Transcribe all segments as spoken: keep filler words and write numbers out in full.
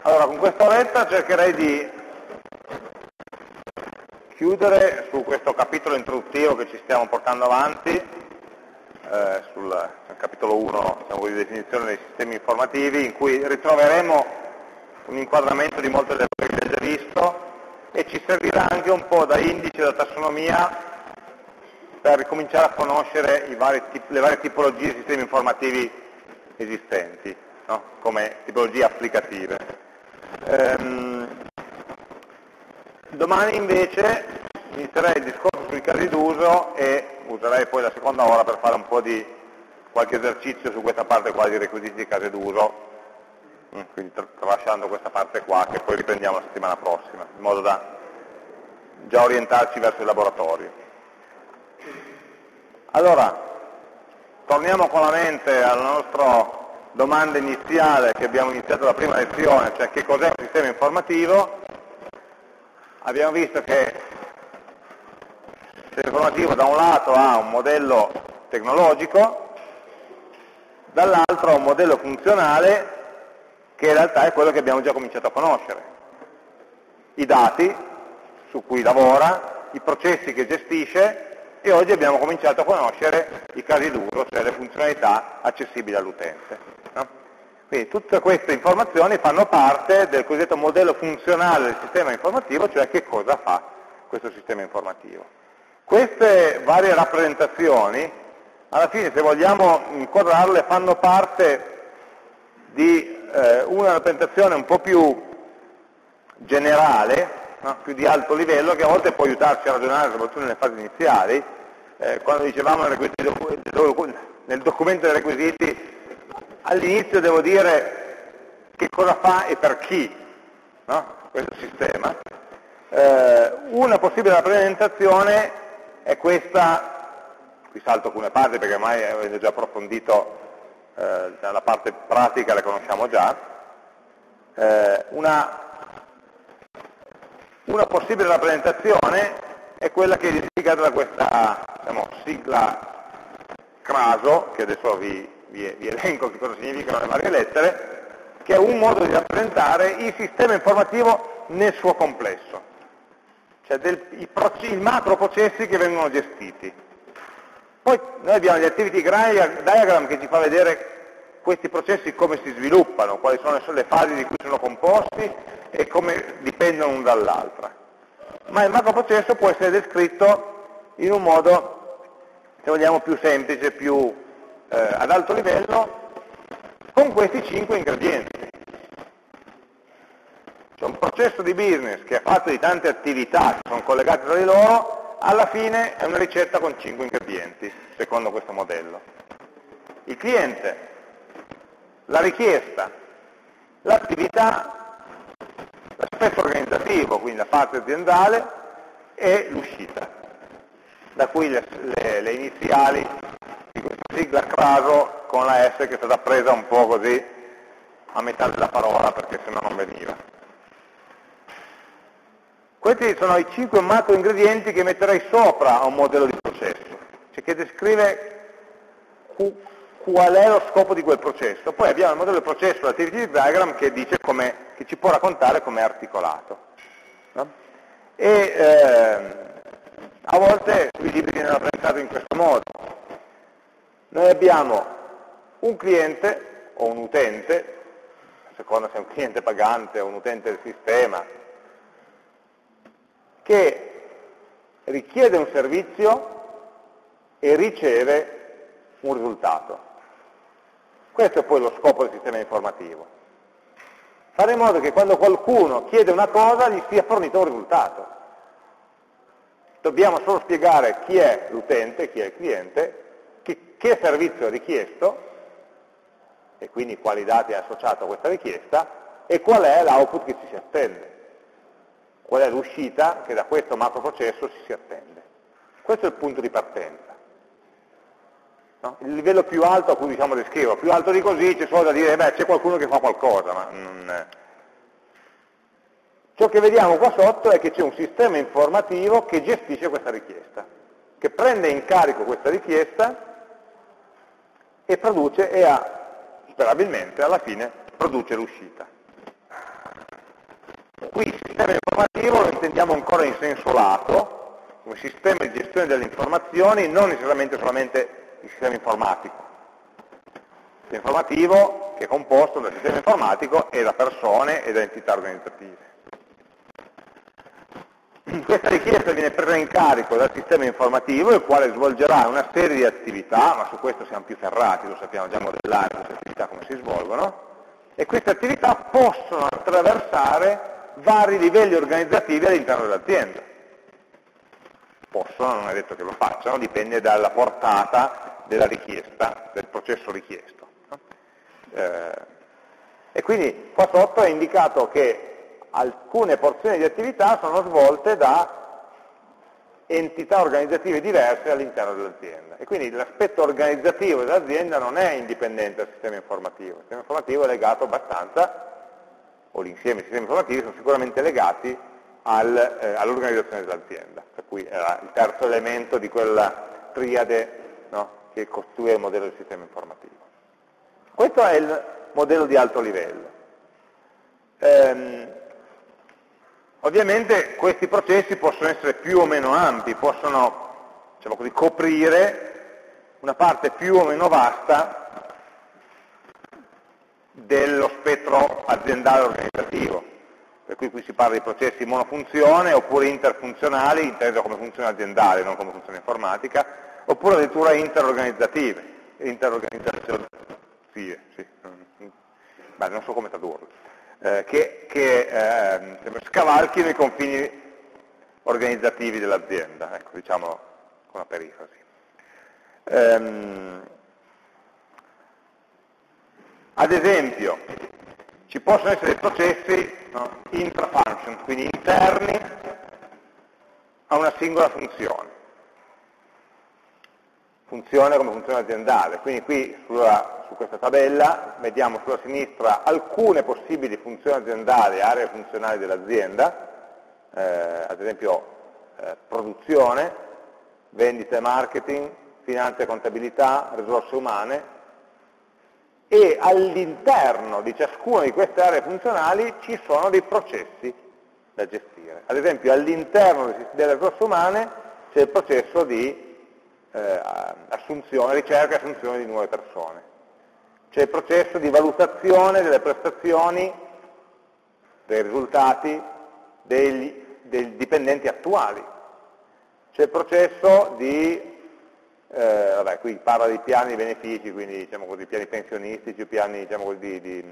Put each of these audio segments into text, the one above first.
Allora, con questa oretta cercherei di chiudere su questo capitolo introduttivo che ci stiamo portando avanti, eh, sul capitolo uno, diciamo, di definizione dei sistemi informativi, in cui ritroveremo un inquadramento di molte delle cose che abbiamo già visto e ci servirà anche un po' da indice, da tassonomia, per ricominciare a conoscere i vari, le varie tipologie di sistemi informativi esistenti, no? Come tipologie applicative. Ehm, domani invece inizierei il discorso sui casi d'uso e userei poi la seconda ora per fare un po' di qualche esercizio su questa parte qua di requisiti di casi d'uso, quindi tralasciando questa parte qua che poi riprendiamo la settimana prossima, in modo da già orientarci verso il laboratorio. Allora, torniamo con la mente alla nostra domanda iniziale che abbiamo iniziato la prima lezione, cioè che cos'è un sistema informativo. Abbiamo visto che il sistema informativo da un lato ha un modello tecnologico, dall'altro ha un modello funzionale che in realtà è quello che abbiamo già cominciato a conoscere. I dati su cui lavora, i processi che gestisce, e oggi abbiamo cominciato a conoscere i casi d'uso, cioè le funzionalità accessibili all'utente. No? Quindi tutte queste informazioni fanno parte del cosiddetto modello funzionale del sistema informativo, cioè che cosa fa questo sistema informativo. Queste varie rappresentazioni, alla fine, se vogliamo inquadrarle, fanno parte di eh, una rappresentazione un po' più generale, no? Più di alto livello, che a volte può aiutarci a ragionare, soprattutto nelle fasi iniziali. Eh, quando dicevamo nel, nel documento dei requisiti, all'inizio devo dire che cosa fa e per chi, no? Questo sistema. Eh, una possibile rappresentazione è questa, qui salto alcune parti perché ormai avete già approfondito eh, la parte pratica, la conosciamo già. Eh, una Una possibile rappresentazione è quella che è identificata da questa, diciamo, sigla CRASO, che adesso vi, vi, vi elenco che cosa significano le varie lettere, che è un modo di rappresentare il sistema informativo nel suo complesso, cioè del, i, i macro processi che vengono gestiti. Poi noi abbiamo gli activity diagram che ci fa vedere questi processi come si sviluppano, quali sono le fasi di cui sono composti e come dipendono l'un dall'altra. Ma il macroprocesso può essere descritto in un modo, se vogliamo, più semplice, più eh, ad alto livello, con questi cinque ingredienti. Cioè un processo di business che è fatto di tante attività che sono collegate tra di loro, alla fine è una ricetta con cinque ingredienti, secondo questo modello. Il cliente, la richiesta, l'attività, l'aspetto organizzativo, quindi la parte aziendale, e l'uscita, da cui le, le, le iniziali di questa sigla CRASO con la S che è stata presa un po' così a metà della parola perché se no non veniva. Questi sono i cinque macro ingredienti che metterei sopra a un modello di processo, cioè che descrive qual è lo scopo di quel processo. Poi abbiamo il modello di processo, l'activity diagram, che dice come, che ci può raccontare come è articolato. No? E eh, a volte i libri viene rappresentato in questo modo. Noi abbiamo un cliente o un utente, a seconda se è un cliente pagante o un utente del sistema, che richiede un servizio e riceve un risultato. Questo è poi lo scopo del sistema informativo. Fare in modo che quando qualcuno chiede una cosa gli sia fornito un risultato. Dobbiamo solo spiegare chi è l'utente, chi è il cliente, che, che servizio è richiesto, e quindi quali dati è associato a questa richiesta, e qual è l'output che ci si attende. Qual è l'uscita che da questo macro processo ci si attende. Questo è il punto di partenza. No? Il livello più alto a cui diciamo descrivo, più alto di così c'è solo da dire, beh, c'è qualcuno che fa qualcosa, ma non... Ciò che vediamo qua sotto è che c'è un sistema informativo che gestisce questa richiesta, che prende in carico questa richiesta e produce, e ha, sperabilmente alla fine, produce l'uscita. Qui il sistema informativo lo intendiamo ancora in senso lato, come sistema di gestione delle informazioni, non necessariamente solamente il sistema informatico. Il sistema informativo che è composto dal sistema informatico e da persone e da entità organizzative. Questa richiesta viene presa in carico dal sistema informativo, il quale svolgerà una serie di attività, ma su questo siamo più ferrati, lo sappiamo già modellare queste attività come si svolgono, e queste attività possono attraversare vari livelli organizzativi all'interno dell'azienda. Possono, non è detto che lo facciano, dipende dalla portata della richiesta, del processo richiesto. Eh, e quindi qua sotto è indicato che alcune porzioni di attività sono svolte da entità organizzative diverse all'interno dell'azienda. E quindi l'aspetto organizzativo dell'azienda non è indipendente dal sistema informativo. Il sistema informativo è legato abbastanza, o l'insieme dei sistemi informativi sono sicuramente legati al, eh, all'organizzazione dell'azienda. Per cui era il terzo elemento di quella triade, no, che costruisce il modello del sistema informativo. Questo è il modello di alto livello. Ehm, Ovviamente questi processi possono essere più o meno ampi, possono, diciamo così, coprire una parte più o meno vasta dello spettro aziendale organizzativo. Per cui qui si parla di processi monofunzione oppure interfunzionali, inteso come funzione aziendale, non come funzione informatica, oppure addirittura interorganizzative, interorganizzative, sì, beh, non so come tradurlo. Eh, che, che eh, scavalchino i confini organizzativi dell'azienda, ecco, diciamo con una perifrasi. Ehm, ad esempio, ci possono essere dei processi, no, intra-function, quindi interni a una singola funzione. Funzione come funzione aziendale, quindi qui sulla, su questa tabella vediamo sulla sinistra alcune possibili funzioni aziendali, aree funzionali dell'azienda, eh, ad esempio eh, produzione, vendita e marketing, finanza e contabilità, risorse umane, e all'interno di ciascuna di queste aree funzionali ci sono dei processi da gestire. Ad esempio all'interno delle risorse umane c'è il processo di Eh, assunzione, ricerca e assunzione di nuove persone. C'è il processo di valutazione delle prestazioni, dei risultati degli, dei dipendenti attuali. C'è il processo di, eh, vabbè, qui parla di piani di benefici, quindi diciamo così, piani pensionistici, piani diciamo così, di, di,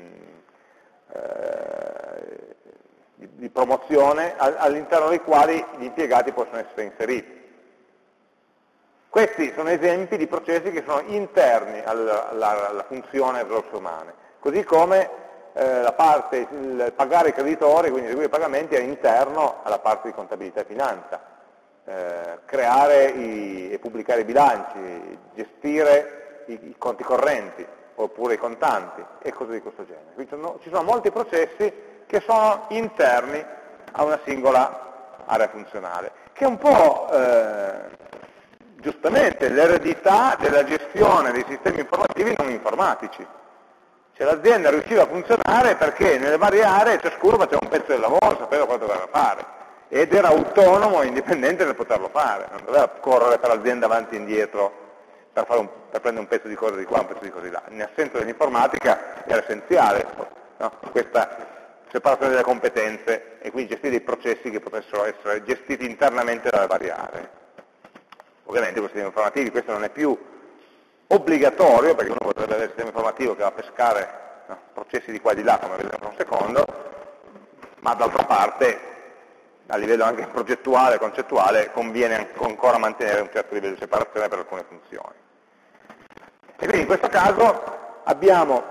eh, di, di promozione all'interno dei quali gli impiegati possono essere inseriti. Questi sono esempi di processi che sono interni alla, alla, alla funzione risorse umane, così come eh, la parte, il pagare i creditori, quindi eseguire i pagamenti, è interno alla parte di contabilità e finanza, eh, creare i, e pubblicare i bilanci, gestire i, i conti correnti oppure i contanti e cose di questo genere. Quindi sono, ci sono molti processi che sono interni a una singola area funzionale, che è un po' eh, giustamente l'eredità della gestione dei sistemi informativi non informatici. Cioè l'azienda riusciva a funzionare perché nelle varie aree ciascuno faceva un pezzo del lavoro, sapeva cosa doveva fare, ed era autonomo e indipendente nel poterlo fare, non doveva correre per l'azienda avanti e indietro per, fare un, per prendere un pezzo di cose di qua, un pezzo di cose di là. In assenza dell'informatica era essenziale, no? Questa separazione delle competenze e quindi gestire dei processi che potessero essere gestiti internamente dalle varie aree. Ovviamente con i sistemi informativi questo non è più obbligatorio, perché uno potrebbe avere il sistema informativo che va a pescare, no, processi di qua e di là, come vedremo tra un secondo, ma d'altra parte, a livello anche progettuale, concettuale, conviene ancora mantenere un certo livello di separazione per alcune funzioni. E quindi in questo caso abbiamo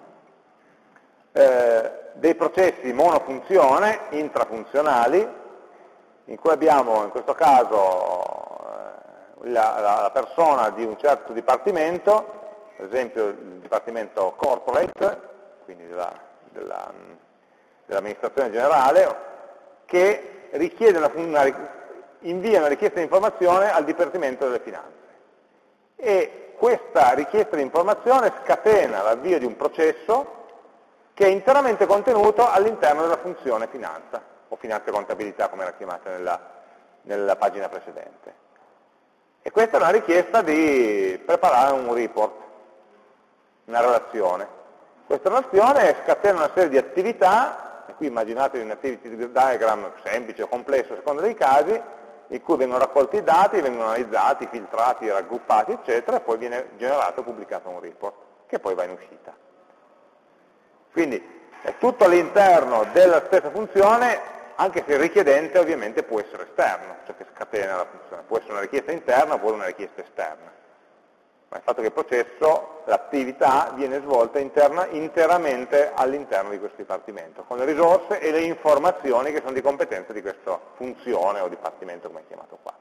eh, dei processi monofunzione, intrafunzionali, in cui abbiamo in questo caso La, la, la persona di un certo dipartimento, per esempio il dipartimento corporate, quindi dell'amministrazione della, generale, che richiede una, una, invia una richiesta di informazione al dipartimento delle finanze. E questa richiesta di informazione scatena l'avvio di un processo che è interamente contenuto all'interno della funzione finanza. o finanza e contabilità come era chiamata nella, nella pagina precedente. E questa è una richiesta di preparare un report, una relazione. Questa relazione scatena una serie di attività, e qui immaginate un activity diagram semplice o complesso a seconda dei casi, in cui vengono raccolti i dati, vengono analizzati, filtrati, raggruppati, eccetera, e poi viene generato e pubblicato un report, che poi va in uscita. Quindi è tutto all'interno della stessa funzione, anche se il richiedente ovviamente può essere esterno, cioè che scatena la funzione. Può essere una richiesta interna oppure una richiesta esterna. Ma il fatto che il processo, l'attività, viene svolta interna, interamente all'interno di questo dipartimento, con le risorse e le informazioni che sono di competenza di questa funzione o dipartimento, come è chiamato qua.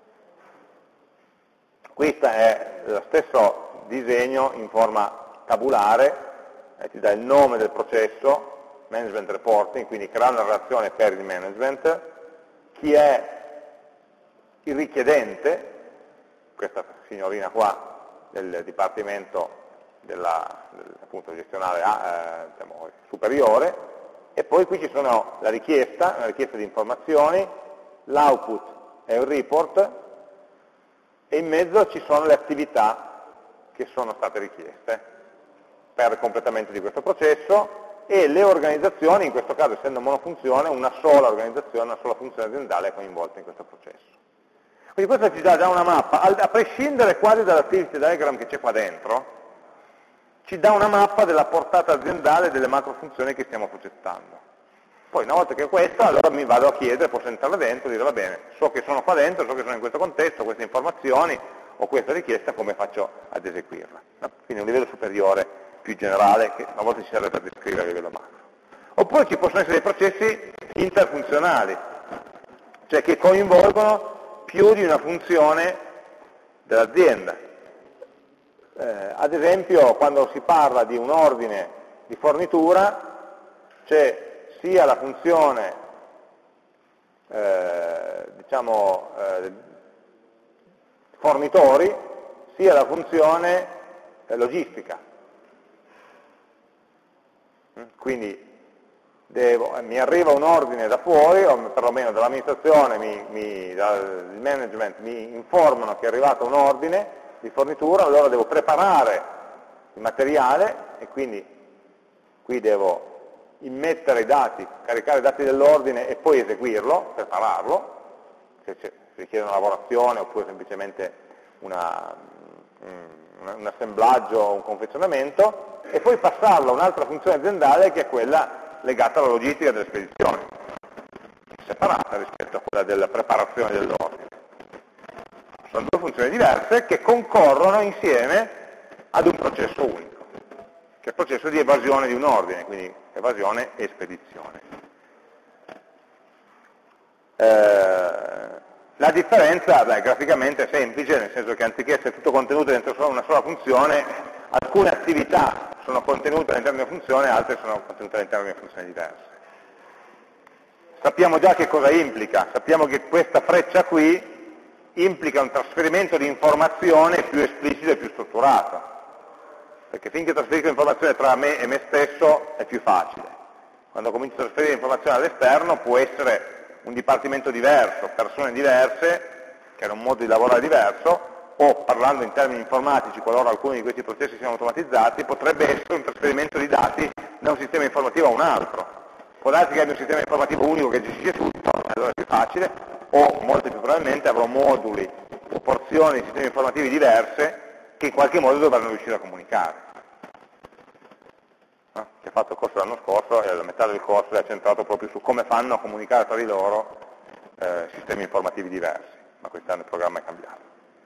Questo è lo stesso disegno in forma tabulare, eh, ti dà il nome del processo, management reporting, quindi crea una relazione per il management, chi è il richiedente, questa signorina qua, del dipartimento della, del, appunto, gestionale eh, diciamo, superiore, e poi qui ci sono la richiesta, una richiesta di informazioni, l'output è un report, e in mezzo ci sono le attività che sono state richieste per il completamento di questo processo, e le organizzazioni, in questo caso essendo monofunzione, una sola organizzazione, una sola funzione aziendale è coinvolta in questo processo. Quindi questa ci dà già una mappa, a prescindere quasi dall'activity diagram che c'è qua dentro, ci dà una mappa della portata aziendale delle macro funzioni che stiamo progettando. Poi una volta che ho questa, allora mi vado a chiedere, posso entrare dentro e dire va bene, so che sono qua dentro, so che sono in questo contesto, queste informazioni, ho questa richiesta, come faccio ad eseguirla? No? Quindi un livello superiore, più generale, che a volte ci serve per descrivere a livello macro. Oppure ci possono essere dei processi interfunzionali, cioè che coinvolgono più di una funzione dell'azienda. Eh, ad esempio, quando si parla di un ordine di fornitura, c'è sia la funzione eh, diciamo, eh, fornitori, sia la funzione eh, logistica. Quindi Devo, mi arriva un ordine da fuori, o perlomeno dall'amministrazione, mi, mi, dal management mi informano che è arrivato un ordine di fornitura, allora devo preparare il materiale e quindi qui devo immettere i dati, caricare i dati dell'ordine e poi eseguirlo, prepararlo, se si richiede una lavorazione oppure semplicemente una, un, un assemblaggio o un confezionamento, e poi passarlo a un'altra funzione aziendale che è quella legata alla logistica delle spedizioni, separata rispetto a quella della preparazione dell'ordine. Sono due funzioni diverse che concorrono insieme ad un processo unico, che è il processo di evasione di un ordine, quindi evasione e spedizione. Eh, la differenza, beh, graficamente è semplice, nel senso che anziché essere tutto contenuto dentro una sola funzione, alcune attività sono contenute all'interno di una funzione, altre sono contenute all'interno di una funzione diverse. Sappiamo già che cosa implica, sappiamo che questa freccia qui implica un trasferimento di informazione più esplicito e più strutturato, perché finché trasferisco informazione tra me e me stesso è più facile. Quando comincio a trasferire informazione all'esterno può essere un dipartimento diverso, persone diverse, che hanno un modo di lavorare diverso, o parlando in termini informatici, qualora alcuni di questi processi siano automatizzati, potrebbe essere un trasferimento di dati da un sistema informativo a un altro. Può darsi che abbia un sistema informativo unico che gestisce tutto, allora è più facile, o molto più probabilmente avrò moduli o porzioni di sistemi informativi diverse che in qualche modo dovranno riuscire a comunicare. No? Chi ha fatto il corso l'anno scorso, e la metà del corso è centrato proprio su come fanno a comunicare tra di loro eh, sistemi informativi diversi, ma quest'anno il programma è cambiato.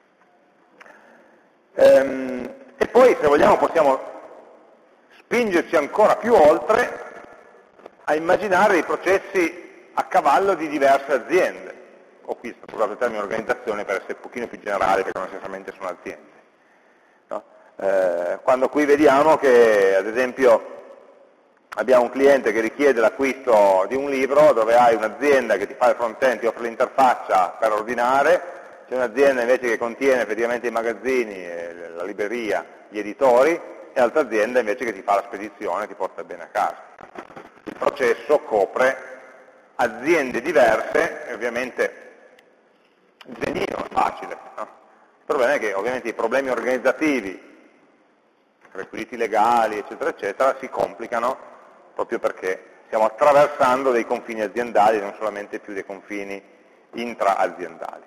Ehm, e poi, se vogliamo, possiamo spingerci ancora più oltre a immaginare dei processi a cavallo di diverse aziende, o qui è stato usato il termine organizzazione per essere un pochino più generale, perché non necessariamente sono aziende. No? Eh, quando qui vediamo che, ad esempio, abbiamo un cliente che richiede l'acquisto di un libro, dove hai un'azienda che ti fa il front-end, ti offre l'interfaccia per ordinare, c'è un'azienda invece che contiene effettivamente i magazzini, la libreria, gli editori, e l'altra azienda invece che ti fa la spedizione, ti porta il bene a casa. Il processo copre aziende diverse, e ovviamente disegnino è facile, no? Il problema è che ovviamente i problemi organizzativi, requisiti legali, eccetera, eccetera, si complicano proprio perché stiamo attraversando dei confini aziendali, non solamente più dei confini intra-aziendali.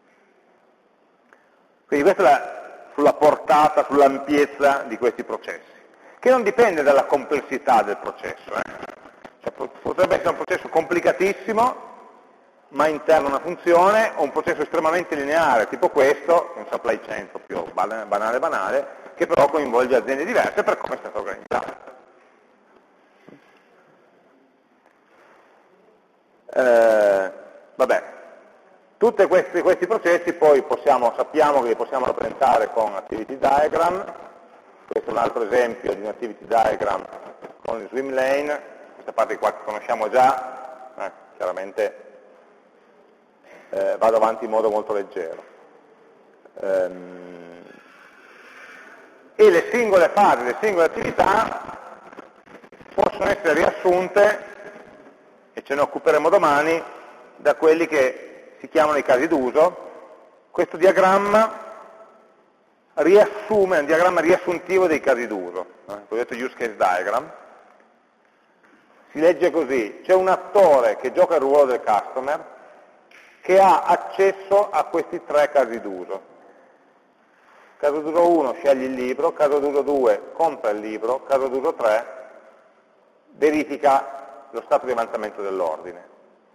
Quindi questa è la, sulla portata, sull'ampiezza di questi processi, che non dipende dalla complessità del processo. Eh? Cioè, potrebbe essere un processo complicatissimo, ma interno a una funzione, o un processo estremamente lineare, tipo questo, un supply chain proprio banale banale, che però coinvolge aziende diverse per come è stato organizzato. Eh, vabbè, tutti questi, questi processi poi possiamo, sappiamo che li possiamo rappresentare con activity diagram. Questo è un altro esempio di un activity diagram con il swim lane, questa parte qua che conosciamo già, eh, chiaramente eh, vado avanti in modo molto leggero. Ehm, e le singole fasi, le singole attività possono essere riassunte, e ce ne occuperemo domani, da quelli che si chiamano i casi d'uso. Questo diagramma riassume, è un diagramma riassuntivo dei casi d'uso, eh, il cosiddetto use case diagram. Si legge così: c'è un attore che gioca il ruolo del customer che ha accesso a questi tre casi d'uso. Caso d'uso uno sceglie il libro, caso d'uso due compra il libro, caso d'uso tre verifica lo stato di avanzamento dell'ordine.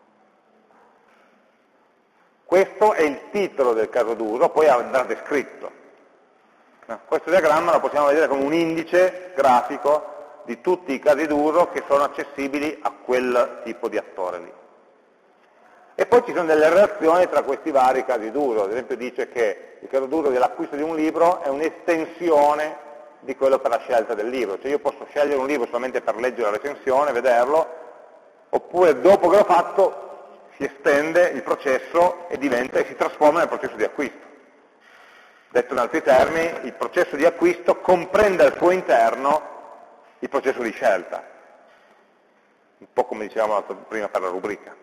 Questo è il titolo del caso d'uso, poi andrà descritto. Questo diagramma lo possiamo vedere come un indice grafico di tutti i casi d'uso che sono accessibili a quel tipo di attore lì. E poi ci sono delle relazioni tra questi vari casi d'uso. Ad esempio dice che il caso d'uso dell'acquisto di un libro è un'estensione di quello per la scelta del libro. Cioè io posso scegliere un libro solamente per leggere la recensione, vederlo, oppure dopo che l'ho fatto si estende il processo e diventa e si trasforma nel processo di acquisto. Detto in altri termini, il processo di acquisto comprende al suo interno il processo di scelta, un po' come dicevamo prima per la rubrica.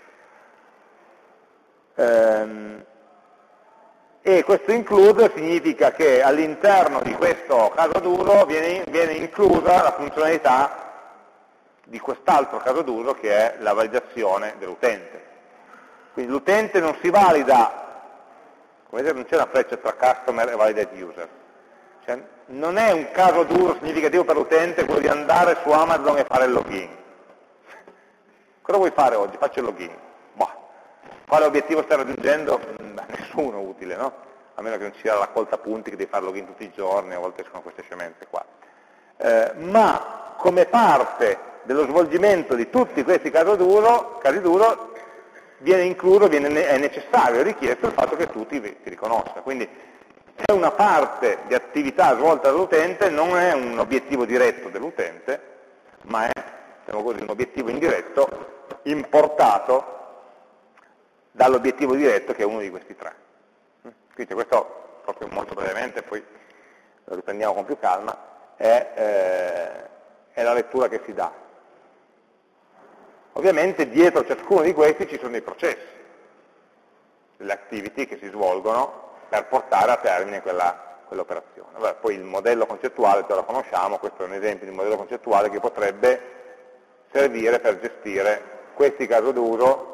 Ehm, e questo include significa che all'interno di questo caso d'uso viene, viene inclusa la funzionalità di quest'altro caso d'uso che è la validazione dell'utente. Quindi l'utente non si valida, come vedete non c'è una freccia tra customer e validate user, cioè, non è un caso d'uso significativo per l'utente quello di andare su Amazon e fare il login. Cosa vuoi fare oggi? Faccio il login. Boh. Quale obiettivo stai raggiungendo? Beh, nessuno utile, no? A meno che non ci sia la raccolta punti che devi fare login tutti i giorni, a volte sono queste scemenze qua. Eh, ma come parte dello svolgimento di tutti questi casi d'uso, casi d'uso viene incluso, viene, è necessario, è richiesto il fatto che tu ti, ti riconosca. Quindi è una parte di attività svolta dall'utente, non è un obiettivo diretto dell'utente, ma è, diciamo così, un obiettivo indiretto importato dall'obiettivo diretto che è uno di questi tre. Quindi questo, proprio molto brevemente, poi lo riprendiamo con più calma, è, eh, è la lettura che si dà. Ovviamente dietro ciascuno di questi ci sono dei processi, delle activity che si svolgono per portare a termine quella, quell'operazione. Vabbè, poi il modello concettuale già lo conosciamo, questo è un esempio di modello concettuale che potrebbe servire per gestire questi casi d'uso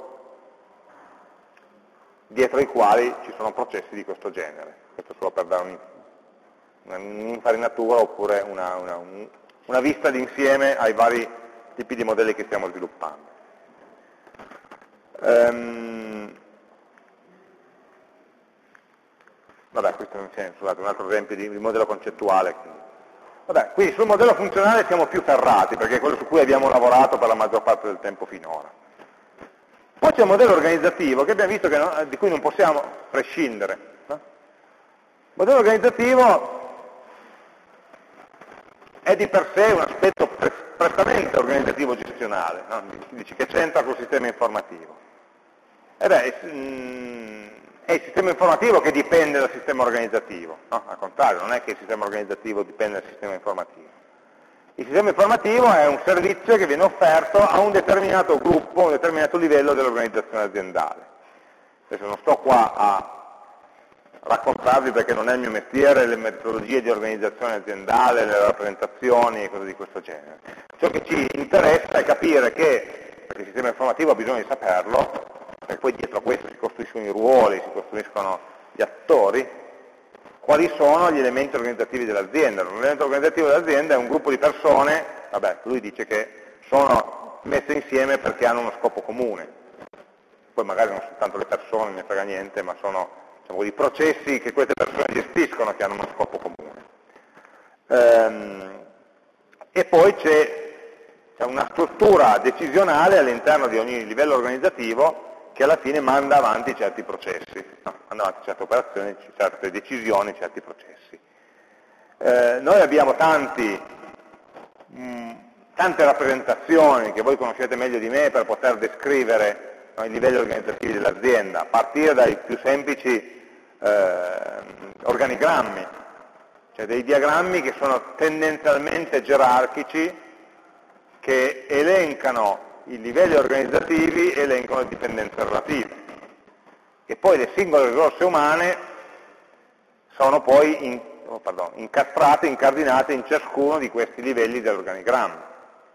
dietro i quali ci sono processi di questo genere. Questo solo per dare un'infarinatura oppure una, una, una vista d'insieme ai vari tipi di modelli che stiamo sviluppando. Um, vabbè, questo è scusate, un altro esempio di, di modello concettuale. Vabbè, quindi sul modello funzionale siamo più ferrati, perché è quello su cui abbiamo lavorato per la maggior parte del tempo finora. Poi c'è un modello organizzativo che abbiamo visto che no, di cui non possiamo prescindere. No? Il modello organizzativo è di per sé un aspetto prettamente organizzativo gestionale, no? Dici che c'entra col sistema informativo. E beh, è il sistema informativo che dipende dal sistema organizzativo, no? Al contrario, non è che il sistema organizzativo dipende dal sistema informativo. Il sistema informativo è un servizio che viene offerto a un determinato gruppo, a un determinato livello dell'organizzazione aziendale. Adesso non sto qua a raccontarvi, perché non è il mio mestiere, le metodologie di organizzazione aziendale, le rappresentazioni e cose di questo genere. Ciò che ci interessa è capire che, perché il sistema informativo ha bisogno di saperlo, perché poi dietro a questo si costruiscono i ruoli, si costruiscono gli attori, quali sono gli elementi organizzativi dell'azienda. L'elemento organizzativo dell'azienda è un gruppo di persone, vabbè, lui dice che sono messe insieme perché hanno uno scopo comune. Poi magari non soltanto le persone, non ne frega niente, ma sono, diciamo, i processi che queste persone gestiscono che hanno uno scopo comune. Ehm, e poi c'è una struttura decisionale all'interno di ogni livello organizzativo che alla fine manda avanti certi processi, no, manda avanti certe operazioni, certe decisioni, certi processi. Eh, noi abbiamo tanti, mh, tante rappresentazioni che voi conoscete meglio di me per poter descrivere, no, i livelli organizzativi dell'azienda, a partire dai più semplici eh, organigrammi, cioè dei diagrammi che sono tendenzialmente gerarchici, che elencano i livelli organizzativi, elencano le dipendenze relative, e poi le singole risorse umane sono poi in, oh, pardon, incastrate, incardinate in ciascuno di questi livelli dell'organigramma.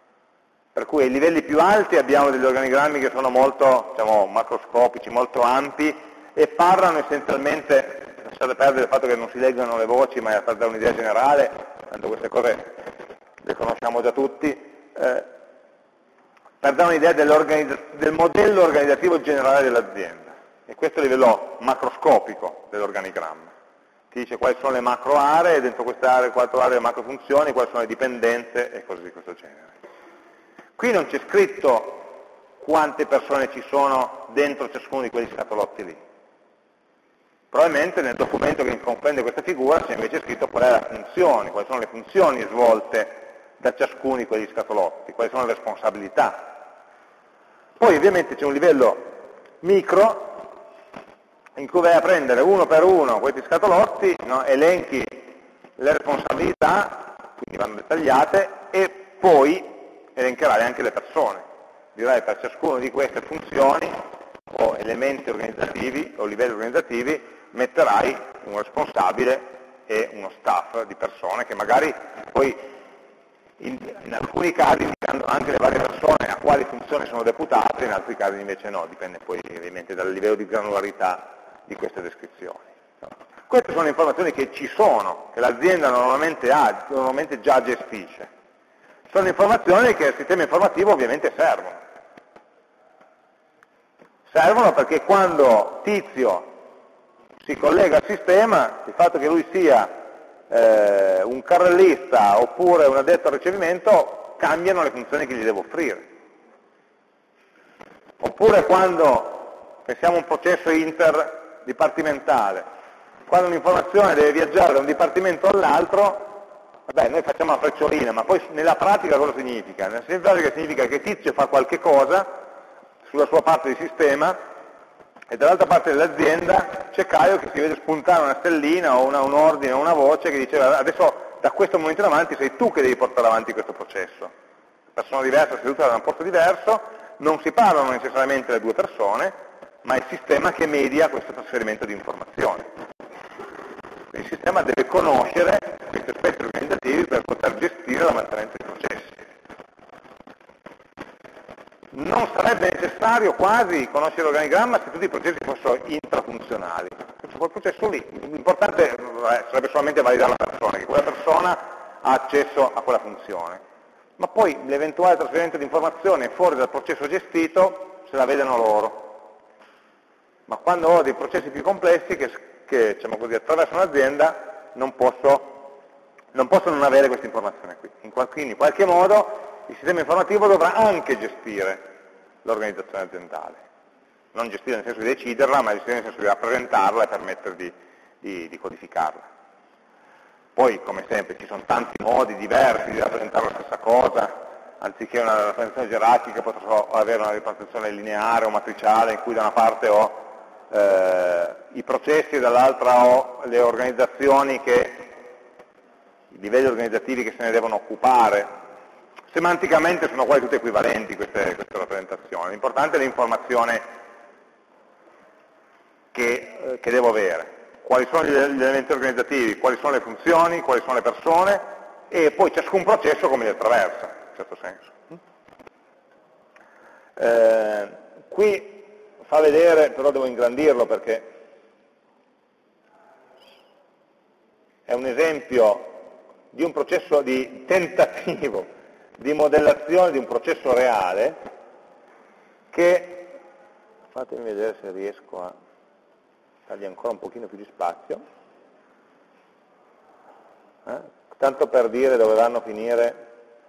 Per cui ai livelli più alti abbiamo degli organigrammi che sono molto, diciamo, macroscopici, molto ampi, e parlano essenzialmente, lasciate perdere il fatto che non si leggano le voci, ma è per dare un'idea generale, tanto queste cose le conosciamo già tutti, eh, per dare un'idea del modello organizzativo generale dell'azienda. E questo è il livello macroscopico dell'organigramma. Ti dice quali sono le macro aree, dentro queste aree, quattro aree macro funzioni, quali sono le dipendenze e cose di questo genere. Qui non c'è scritto quante persone ci sono dentro ciascuno di quegli scatolotti lì. Probabilmente nel documento che comprende questa figura c'è invece scritto qual è la funzione, quali sono le funzioni svolte da ciascuno di quegli scatolotti, quali sono le responsabilità. Poi ovviamente c'è un livello micro in cui vai a prendere uno per uno questi scatolotti, no, elenchi le responsabilità, quindi vanno dettagliate, e poi elencherai anche le persone. Dirai per ciascuno di queste funzioni o elementi organizzativi o livelli organizzativi metterai un responsabile e uno staff di persone che magari poi In, in alcuni casi indicando anche le varie persone a quali funzioni sono deputate, in altri casi invece no, dipende poi ovviamente dal livello di granularità di queste descrizioni. Queste sono le informazioni che ci sono, che l'azienda normalmente ha, normalmente già gestisce. Sono informazioni che al sistema informativo ovviamente servono. Servono perché quando Tizio si collega al sistema, il fatto che lui sia Eh, un carrellista oppure un addetto al ricevimento cambiano le funzioni che gli devo offrire. Oppure quando pensiamo a un processo interdipartimentale, quando un'informazione deve viaggiare da un dipartimento all'altro, vabbè, noi facciamo la frecciolina, ma poi nella pratica cosa significa? Nella pratica significa che Tizio fa qualche cosa sulla sua parte di sistema, e dall'altra parte dell'azienda c'è Caio che si vede spuntare una stellina o una, un ordine o una voce che dice adesso da questo momento in avanti sei tu che devi portare avanti questo processo. Persona diversa seduta da un posto diverso, non si parlano necessariamente le due persone, ma è il sistema che media questo trasferimento di informazioni. Il sistema deve conoscere questi aspetti organizzativi per poter gestire la mantenenza dei processi. Non sarebbe necessario quasi conoscere l'organigramma se tutti i processi fossero intrafunzionali. Quel processo lì, l'importante sarebbe solamente validare la persona, che quella persona ha accesso a quella funzione. Ma poi l'eventuale trasferimento di informazione fuori dal processo gestito se la vedono loro. Ma quando ho dei processi più complessi che, che diciamo così, attraversano l'azienda, non posso, non posso non avere questa informazione qui. In qualche, in qualche modo il sistema informativo dovrà anche gestire l'organizzazione aziendale. Non gestire nel senso di deciderla, ma gestire nel senso di rappresentarla e permettere di, di, di codificarla. Poi, come sempre, ci sono tanti modi diversi di rappresentare la stessa cosa, anziché una rappresentazione gerarchica potrò avere una rappresentazione lineare o matriciale in cui da una parte ho eh, i processi e dall'altra ho le organizzazioni che, i livelli organizzativi che se ne devono occupare, Semanticamente sono quasi tutte equivalenti queste, queste rappresentazioni, l'importante è l'informazione che, eh, che devo avere, quali sono gli elementi organizzativi, quali sono le funzioni, quali sono le persone, e poi ciascun processo come li attraversa, in certo senso. Eh, qui fa vedere, però devo ingrandirlo perché è un esempio di un processo di tentativo di modellazione di un processo reale che, fatemi vedere se riesco a dargli ancora un pochino più di spazio, eh? tanto per dire dove vanno a finire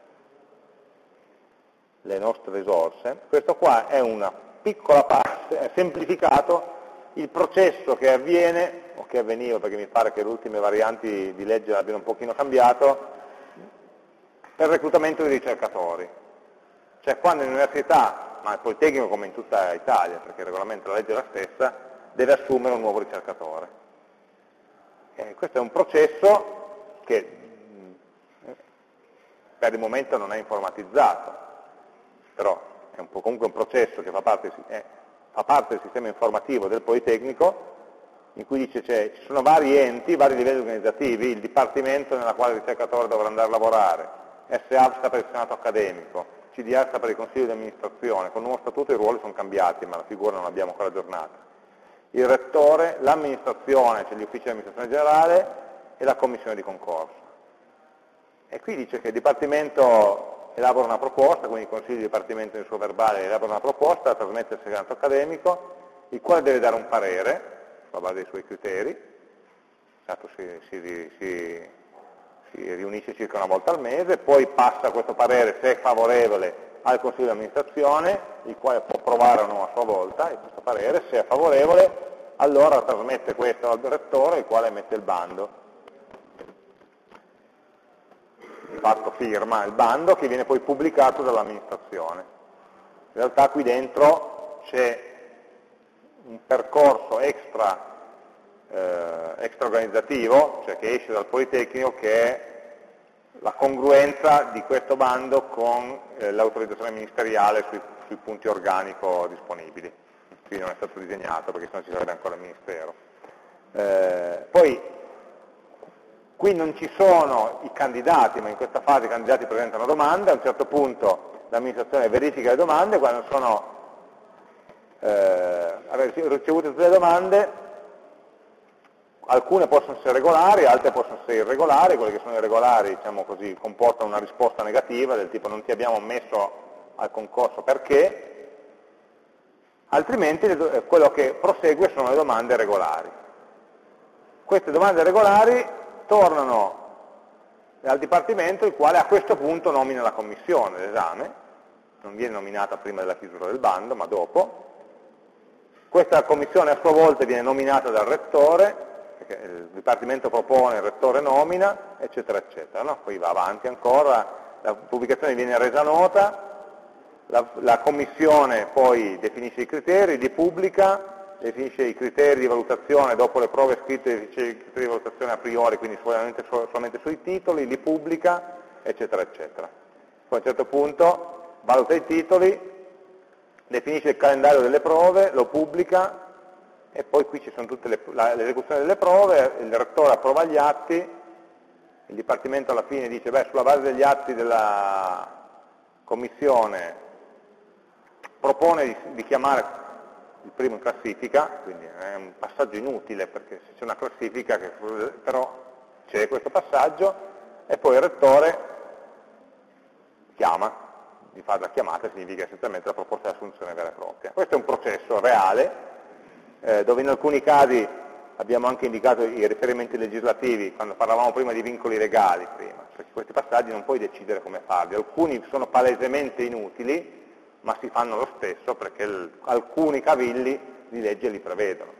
le nostre risorse. Questo qua è una piccola parte, è semplificato il processo che avviene, o che avveniva perché mi pare che le ultime varianti di legge abbiano un pochino cambiato, per il reclutamento di ricercatori. Cioè quando in università, ma il Politecnico come in tutta Italia, perché il regolamento della legge è la stessa, deve assumere un nuovo ricercatore. E questo è un processo che per il momento non è informatizzato, però è un po' comunque un processo che fa parte, è, fa parte del sistema informativo del Politecnico, in cui dice cioè, ci sono vari enti, vari livelli organizzativi, il dipartimento nella quale il ricercatore dovrà andare a lavorare, S A sta per il senato accademico, C D A sta per il consiglio di amministrazione, con il nuovo statuto i ruoli sono cambiati, ma la figura non l'abbiamo ancora aggiornata. Il rettore, l'amministrazione, cioè gli uffici di amministrazione generale e la commissione di concorso. E qui dice che il dipartimento elabora una proposta, quindi il consiglio di dipartimento nel suo verbale elabora una proposta, la trasmette al senato accademico, il quale deve dare un parere sulla base dei suoi criteri, il senato si, si, si si riunisce circa una volta al mese, poi passa questo parere, se è favorevole, al Consiglio di amministrazione, il quale può approvare o no a sua volta e questo parere, se è favorevole, allora trasmette questo al rettore, il quale mette il bando. Di fatto firma il bando che viene poi pubblicato dall'amministrazione. In realtà qui dentro c'è un percorso extra Eh, extra organizzativo, cioè che esce dal Politecnico, che è la congruenza di questo bando con eh, l'autorizzazione ministeriale sui, sui punti organico disponibili. Qui non è stato disegnato perché sennò ci sarebbe ancora il Ministero. Eh, poi qui non ci sono i candidati, ma in questa fase i candidati presentano domande, a un certo punto l'amministrazione verifica le domande, quando sono eh, ricevute tutte le domande, alcune possono essere regolari, altre possono essere irregolari, quelle che sono irregolari, diciamo così, comportano una risposta negativa, del tipo non ti abbiamo ammesso al concorso perché, altrimenti quello che prosegue sono le domande regolari. Queste domande regolari tornano al Dipartimento, il quale a questo punto nomina la commissione d'esame, non viene nominata prima della chiusura del bando, ma dopo. Questa commissione a sua volta viene nominata dal Rettore, perché il Dipartimento propone, il Rettore nomina, eccetera, eccetera. No? Poi va avanti ancora, la pubblicazione viene resa nota, la, la Commissione poi definisce i criteri, li pubblica, definisce i criteri di valutazione, dopo le prove scritte definisce i criteri di valutazione a priori, quindi solamente, solamente sui titoli, li pubblica, eccetera, eccetera. Poi a un certo punto valuta i titoli, definisce il calendario delle prove, lo pubblica, e poi qui ci sono tutte l'esecuzione delle prove, il rettore approva gli atti, il Dipartimento alla fine dice, beh, sulla base degli atti della commissione propone di, di chiamare il primo in classifica, quindi è un passaggio inutile perché se c'è una classifica, che, però c'è questo passaggio, e poi il rettore chiama, di fare la chiamata significa essenzialmente la proposta di assunzione vera e propria. Questo è un processo reale, Eh, dove in alcuni casi abbiamo anche indicato i riferimenti legislativi, quando parlavamo prima di vincoli legali, prima, perché questi passaggi non puoi decidere come farli, alcuni sono palesemente inutili, ma si fanno lo stesso perché il, alcuni cavilli di legge li prevedono.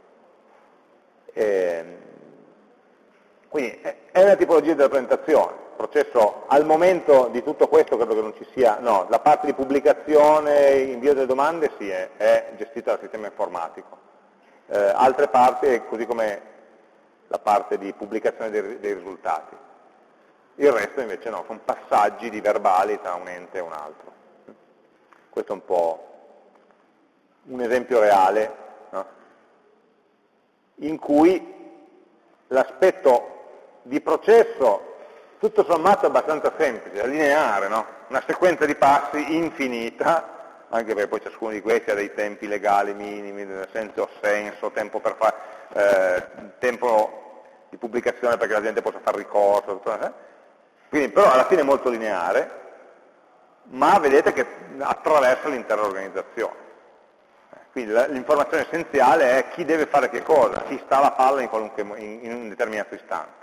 E, quindi è una tipologia di rappresentazione, il processo al momento di tutto questo credo che non ci sia, no, la parte di pubblicazione, invio delle domande sì, è, è gestita dal sistema informatico. Eh, altre parti, così come la parte di pubblicazione dei, dei risultati. il resto invece no, sono passaggi di verbali tra un ente e un altro. Questo è un po' un esempio reale, no? In cui l'aspetto di processo tutto sommato è abbastanza semplice, è lineare, no? Una sequenza di passi infinita, anche perché poi ciascuno di questi ha dei tempi legali minimi, senso o senso, tempo, per fa, eh, tempo di pubblicazione perché la gente possa fare ricorso, tutto, eh? Quindi però alla fine è molto lineare, ma vedete che attraversa l'intera organizzazione. Quindi l'informazione essenziale è chi deve fare che cosa, chi sta alla palla in, qualunque, in, in un determinato istante.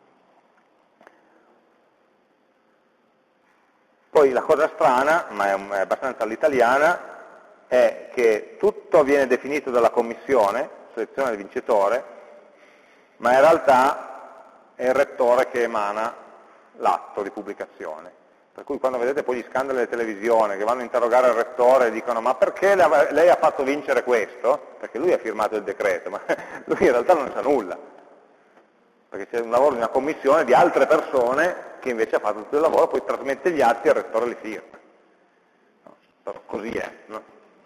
Poi la cosa strana, ma è abbastanza all'italiana, è che tutto viene definito dalla commissione, selezione del vincitore, ma in realtà è il rettore che emana l'atto di pubblicazione. Per cui quando vedete poi gli scandali delle televisioni che vanno a interrogare il rettore e dicono ma perché lei ha fatto vincere questo? Perché lui ha firmato il decreto, ma lui in realtà non ne sa nulla. Perché c'è un lavoro di una commissione di altre persone che invece ha fatto tutto il lavoro, poi trasmette gli atti e il rettore li firma. No, però così è. No?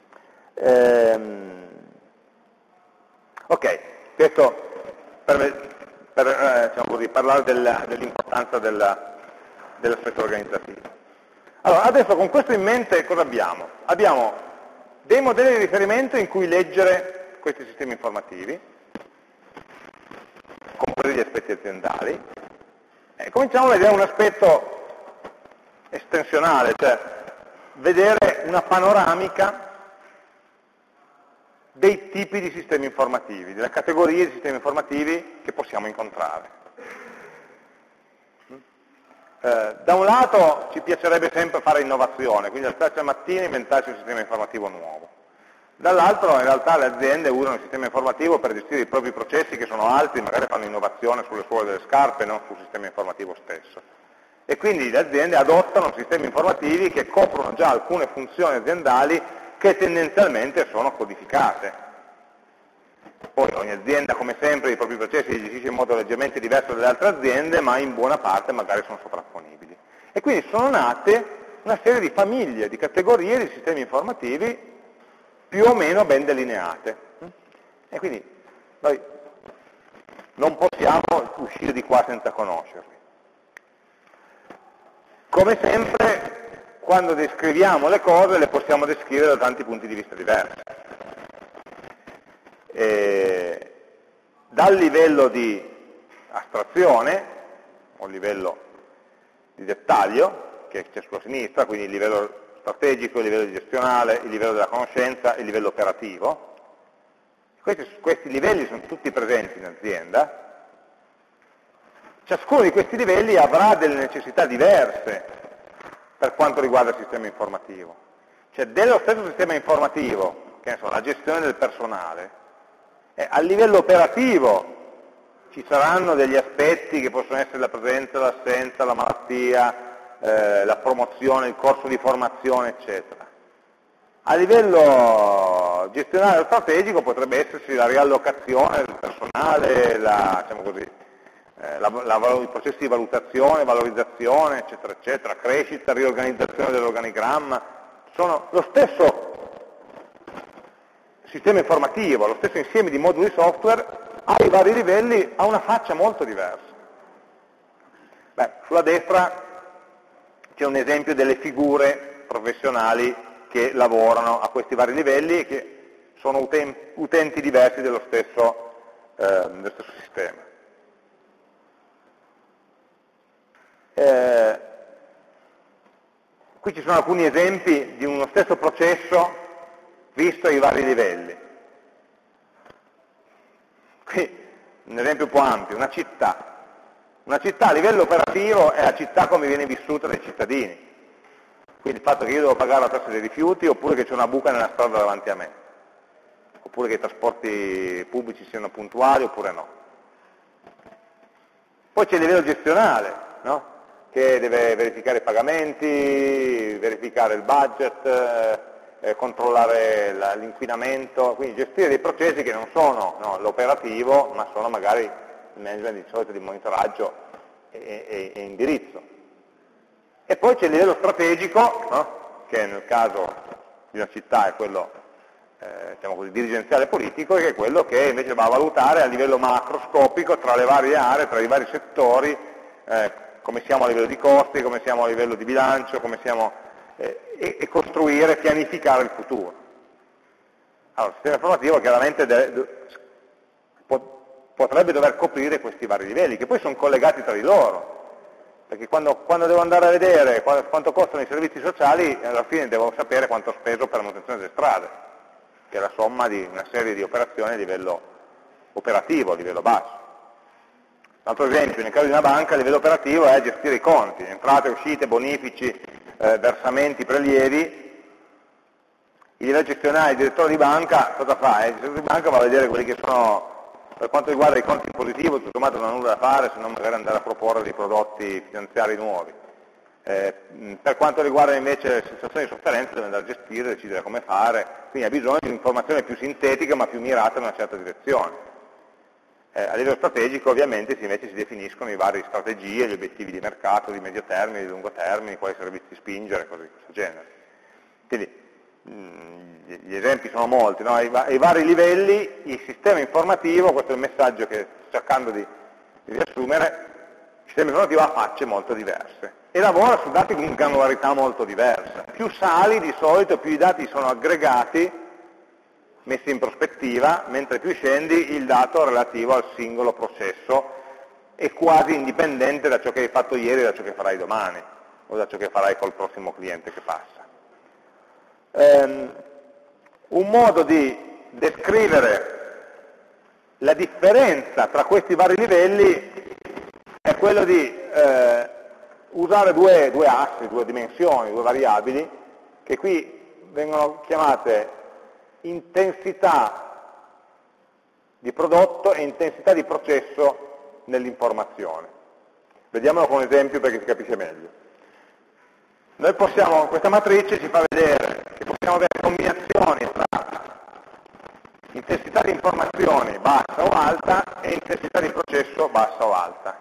Ehm, ok, questo per, per eh, diciamo così, parlare del, dell'importanza del, dell'aspetto organizzativo. Allora, adesso con questo in mente cosa abbiamo? Abbiamo dei modelli di riferimento in cui leggere questi sistemi informativi, compresi gli aspetti aziendali, e cominciamo a vedere un aspetto estensionale, cioè vedere una panoramica dei tipi di sistemi informativi, delle categorie di sistemi informativi che possiamo incontrare. Eh, da un lato ci piacerebbe sempre fare innovazione, quindi alzarci al mattino e inventarci un sistema informativo nuovo. Dall'altro in realtà le aziende usano il sistema informativo per gestire i propri processi che sono altri, magari fanno innovazione sulle suole delle scarpe, non sul sistema informativo stesso. E quindi le aziende adottano sistemi informativi che coprono già alcune funzioni aziendali che tendenzialmente sono codificate. Poi ogni azienda, come sempre, i propri processi li gestisce in modo leggermente diverso dalle altre aziende, ma in buona parte magari sono sovrapponibili. E quindi sono nate una serie di famiglie, di categorie di sistemi informativi più o meno ben delineate. E quindi noi non possiamo uscire di qua senza conoscerli. Come sempre, quando descriviamo le cose, le possiamo descrivere da tanti punti di vista diversi. E dal livello di astrazione, o livello di dettaglio, che c'è sulla sinistra, quindi il livello strategico, il livello gestionale, il livello della conoscenza e il livello operativo. Questi, questi livelli sono tutti presenti in azienda. Ciascuno di questi livelli avrà delle necessità diverse per quanto riguarda il sistema informativo. Cioè dello stesso sistema informativo, che ne so, la gestione del personale, eh, a livello operativo ci saranno degli aspetti che possono essere la presenza, l'assenza, la malattia, eh, la promozione, il corso di formazione, eccetera. A livello gestionale o strategico potrebbe esserci la riallocazione del personale, la, diciamo così, eh, la, la, i processi di valutazione, valorizzazione, eccetera, eccetera, crescita, riorganizzazione dell'organigramma. Sono lo stesso sistema informativo, lo stesso insieme di moduli software ai vari livelli ha una faccia molto diversa. Beh, sulla destra c'è un esempio delle figure professionali che lavorano a questi vari livelli e che sono uten utenti diversi dello stesso, eh, dello stesso sistema. Eh, qui ci sono alcuni esempi di uno stesso processo visto ai vari livelli. Qui un esempio un po' ampio, una città. Una città a livello operativo è la città come viene vissuta dai cittadini. Quindi il fatto che io devo pagare la tassa dei rifiuti oppure che c'è una buca nella strada davanti a me, oppure che i trasporti pubblici siano puntuali oppure no. Poi c'è il livello gestionale, no? Che deve verificare i pagamenti, verificare il budget, eh, controllare l'inquinamento, quindi gestire dei processi che non sono no, l'operativo, ma sono magari il management di solito di monitoraggio e, e, e indirizzo. E poi c'è il livello strategico, no? Che nel caso di una città è quello eh, diciamo così, dirigenziale politico, che è quello che invece va a valutare a livello macroscopico tra le varie aree, tra i vari settori, eh, come siamo a livello di costi, come siamo a livello di bilancio, come siamo, eh, e, e costruire, pianificare il futuro. Allora, il sistema informativo chiaramente deve, potrebbe dover coprire questi vari livelli, che poi sono collegati tra di loro, perché quando, quando devo andare a vedere quanto costano i servizi sociali, alla fine devo sapere quanto ho speso per la manutenzione delle strade, che è la somma di una serie di operazioni a livello operativo, a livello basso. Un altro esempio, nel caso di una banca, a livello operativo è gestire i conti, entrate, uscite, bonifici, eh, versamenti, prelievi. Il livello gestionale, il direttore di banca, cosa fa? Il direttore di banca va a vedere quelli che sono, per quanto riguarda i conti in positivo, tutto sommato non ha nulla da fare, se non magari andare a proporre dei prodotti finanziari nuovi. Eh, per quanto riguarda invece le situazioni di sofferenza, deve andare a gestire, decidere come fare, quindi ha bisogno di un'informazione più sintetica ma più mirata in una certa direzione. Eh, a livello strategico ovviamente invece si definiscono i vari strategie, gli obiettivi di mercato, di medio termine, di lungo termine, quali servizi spingere, cose di questo genere. Quindi mh, gli esempi sono molti, no? ai, ai vari livelli il sistema informativo, questo è il messaggio che sto cercando di, di riassumere, il sistema informativo ha facce molto diverse e lavora su dati con granularità molto diversa. Più sali di solito, più i dati sono aggregati, messi in prospettiva, mentre più scendi il dato relativo al singolo processo è quasi indipendente da ciò che hai fatto ieri e da ciò che farai domani, o da ciò che farai col prossimo cliente che passa. Um, un modo di descrivere la differenza tra questi vari livelli è quello di eh, usare due, due assi, due dimensioni, due variabili, che qui vengono chiamate intensità di prodotto e intensità di processo nell'informazione. Vediamolo con un esempio perché si capisce meglio. Noi possiamo, questa matrice ci fa vedere che possiamo avere combinazioni tra intensità di informazioni bassa o alta e intensità di processo bassa o alta.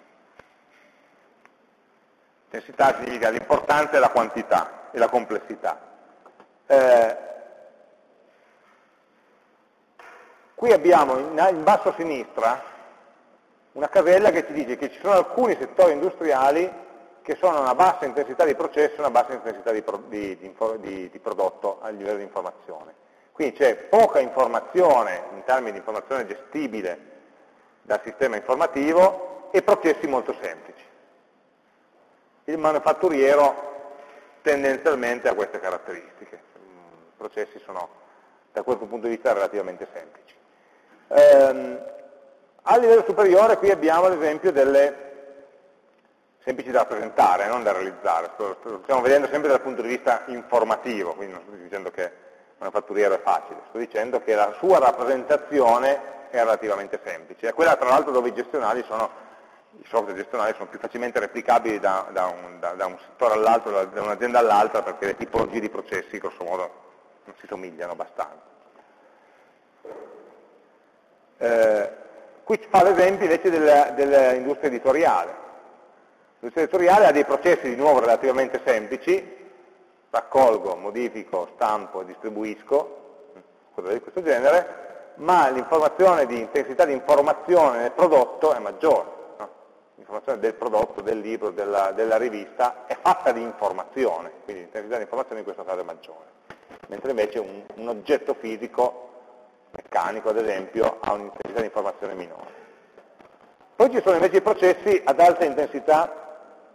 Intensità significa l'importanza e la quantità e la complessità. Eh, Qui abbiamo in, in basso a sinistra una casella che ci dice che ci sono alcuni settori industriali che sono a una bassa intensità di processo e una bassa intensità di, pro, di, di, di, di prodotto a livello di informazione. Quindi c'è poca informazione in termini di informazione gestibile dal sistema informativo e processi molto semplici. Il manufatturiero tendenzialmente ha queste caratteristiche. I processi sono da questo punto di vista relativamente semplici. Ehm, a livello superiore qui abbiamo ad esempio delle semplici da rappresentare, non da realizzare, lo stiamo vedendo sempre dal punto di vista informativo, quindi non sto dicendo che il manufatturiero è facile, sto dicendo che la sua rappresentazione è relativamente semplice, è quella tra l'altro dove i gestionali sono, i software gestionali sono più facilmente replicabili da, da, un, da, da un settore all'altro, da, da un'azienda all'altra, perché le tipologie di processi grosso modo non si somigliano abbastanza. Eh, qui ci fa l'esempio invece dell'industria editoriale. L'industria editoriale ha dei processi di nuovo relativamente semplici, raccolgo, modifico, stampo, distribuisco, cose di questo genere, ma l'informazione di intensità di informazione nel prodotto è maggiore. No? L'informazione del prodotto, del libro, della, della rivista è fatta di informazione, quindi l'intensità di informazione in questo caso è maggiore. Mentre invece un, un oggetto fisico, meccanico ad esempio, ha un'intensità di informazione minore. Poi ci sono invece i processi ad alta intensità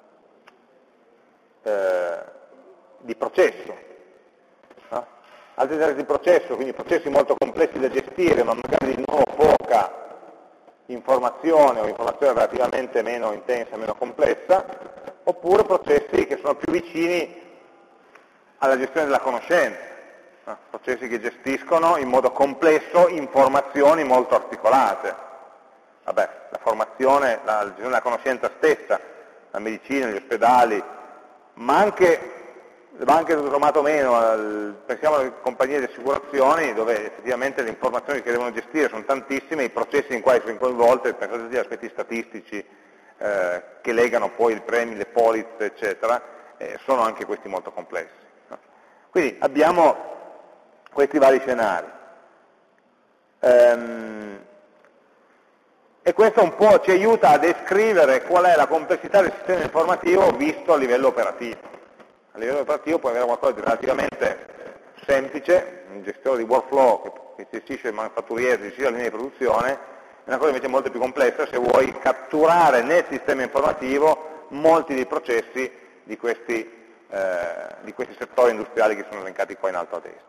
eh, di processo, no? Alta intensità di processo, quindi processi molto complessi da gestire, ma magari di nuovo poca informazione o informazione relativamente meno intensa, meno complessa, oppure processi che sono più vicini alla gestione della conoscenza. Processi che gestiscono in modo complesso informazioni molto articolate. Vabbè, la formazione, la gestione della conoscenza stessa, la medicina, gli ospedali, ma anche le banche tutto sommato meno, pensiamo alle compagnie di assicurazioni dove effettivamente le informazioni che devono gestire sono tantissime, i processi in cui sono coinvolte, pensate agli aspetti statistici, eh, che legano poi i premi, le polizze, eccetera, eh, sono anche questi molto complessi. No? Quindi abbiamo questi vari scenari. Ehm, e questo un po' ci aiuta a descrivere qual è la complessità del sistema informativo visto a livello operativo. A livello operativo puoi avere qualcosa di relativamente semplice, un gestore di workflow che, che gestisce il manifatturiero, gestisce la linea di produzione, è una cosa invece molto più complessa se vuoi catturare nel sistema informativo molti dei processi di questi, eh, di questi settori industriali che sono elencati qua in alto a destra.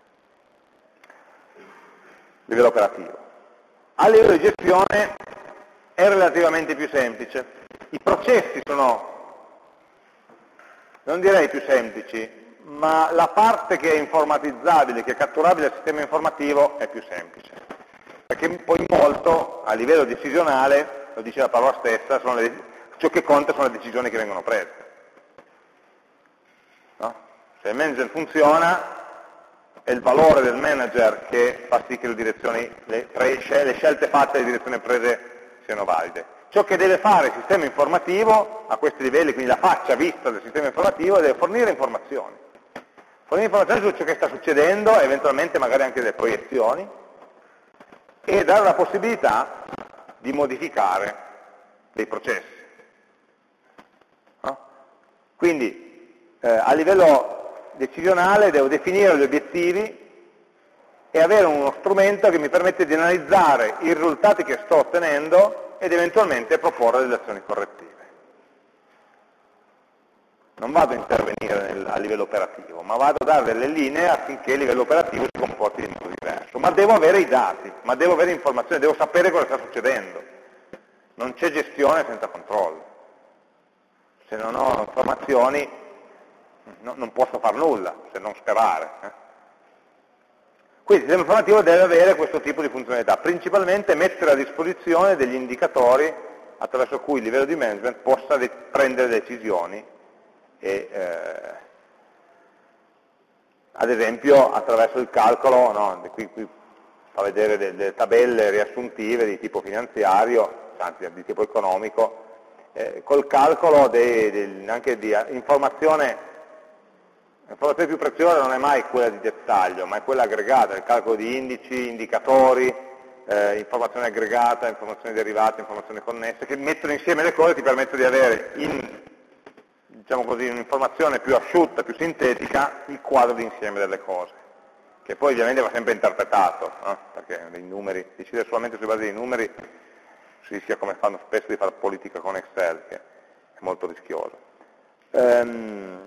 Livello operativo. A livello di gestione è relativamente più semplice. I processi sono, non direi più semplici, ma la parte che è informatizzabile, che è catturabile dal sistema informativo è più semplice. Perché poi molto, a livello decisionale, lo dice la parola stessa, sono le, ciò che conta sono le decisioni che vengono prese. No? Se il manager funziona, è il valore del manager che fa sì che le, direzioni, le, le scelte fatte e le direzioni prese siano valide. Ciò che deve fare il sistema informativo a questi livelli, quindi la faccia vista del sistema informativo, deve fornire informazioni. Fornire informazioni su ciò che sta succedendo, eventualmente magari anche delle proiezioni, e dare la possibilità di modificare dei processi. No? Quindi eh, a livello decisionale devo definire gli obiettivi e avere uno strumento che mi permette di analizzare i risultati che sto ottenendo ed eventualmente proporre delle azioni correttive. Non vado a intervenire nel, a livello operativo, ma vado a dare delle linee affinché il livello operativo si comporti in modo diverso. Ma devo avere i dati, ma devo avere informazioni, devo sapere cosa sta succedendo. Non c'è gestione senza controllo. Se non ho informazioni no, non posso fare nulla, se non sperare. Eh. Quindi il sistema informativo deve avere questo tipo di funzionalità, principalmente mettere a disposizione degli indicatori attraverso cui il livello di management possa prendere decisioni e, eh, ad esempio attraverso il calcolo, no, qui, qui fa vedere delle, delle tabelle riassuntive di tipo finanziario, anzi di tipo economico, eh, col calcolo dei, dei, anche di informazione, l'informazione più preziosa non è mai quella di dettaglio, ma è quella aggregata, il calcolo di indici, indicatori, eh, informazione aggregata, informazioni derivate, informazioni connesse, che mettono insieme le cose e ti permettono di avere in diciamo così, un'informazione più asciutta, più sintetica, il quadro d'insieme delle cose, che poi ovviamente va sempre interpretato, no? Perché dei numeri, decidere solamente sulla base dei numeri si rischia, come fanno spesso, di fare politica con Excel, che è molto rischioso. Ehm,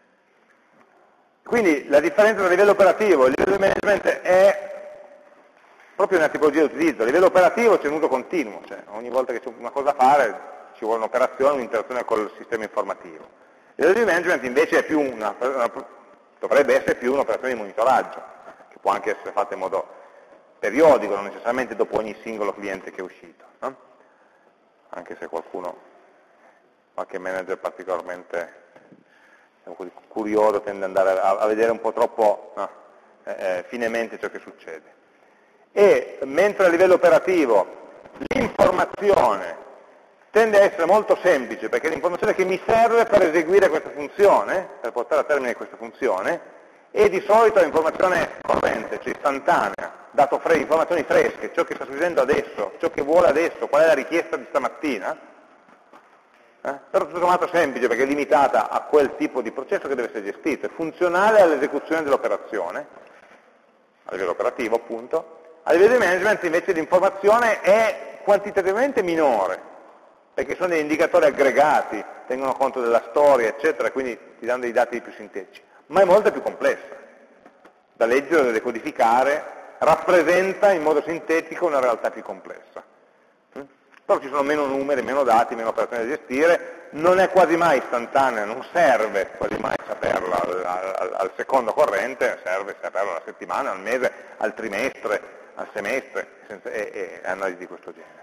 quindi la differenza tra livello operativo e il livello di management è proprio una tipologia di utilizzo. A livello operativo c'è tenuto continuo, cioè ogni volta che c'è una cosa da fare ci vuole un'operazione, un'interazione col sistema informativo. Il livello di management invece è più una, una, dovrebbe essere più un'operazione di monitoraggio, che può anche essere fatta in modo periodico, non necessariamente dopo ogni singolo cliente che è uscito, no? Anche se qualcuno, qualche manager particolarmente diciamo, curioso tende ad andare a, a vedere un po' troppo no, eh, finemente ciò che succede. E mentre a livello operativo l'informazione tende a essere molto semplice, perché è l'informazione che mi serve per eseguire questa funzione, per portare a termine questa funzione, e di solito è informazione corrente, cioè istantanea, dato fre informazioni fresche, ciò che sta succedendo adesso, ciò che vuole adesso, qual è la richiesta di stamattina, eh? Però tutto sommato semplice, perché è limitata a quel tipo di processo che deve essere gestito, è funzionale all'esecuzione dell'operazione, a livello operativo appunto. A livello di management invece l'informazione è quantitativamente minore, perché sono degli indicatori aggregati, tengono conto della storia, eccetera, quindi ti danno dei dati più sintetici, ma è molto più complessa, da leggere, da decodificare, rappresenta in modo sintetico una realtà più complessa. Però ci sono meno numeri, meno dati, meno operazioni da gestire, non è quasi mai istantanea, non serve quasi mai saperla al, al, al secondo corrente, serve saperla alla settimana, al mese, al trimestre, al semestre, e, e analisi di questo genere.